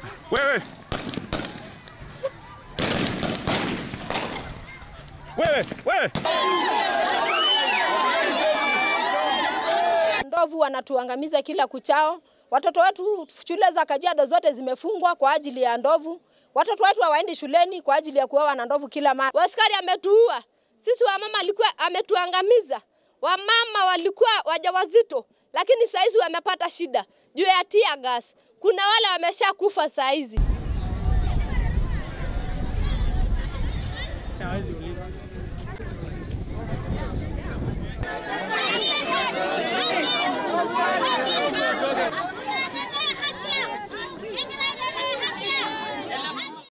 Wewe. Wewe. Ndovu wanatuangamiza kila kuchao. Watoto wetu shule za Kajiado zote zimefungwa kwa ajili ya ndovu. Watoto wetu hawaendi shuleni kwa ajili ya kuoa na ndovu kila mara. Askari ametuua. Sisi wamama alikuwa ametuangamiza. Wamama walikuwa wajawazito, lakini saizi wamepata shida juu ya tear gas. Kuna wale wameshakufa saizi.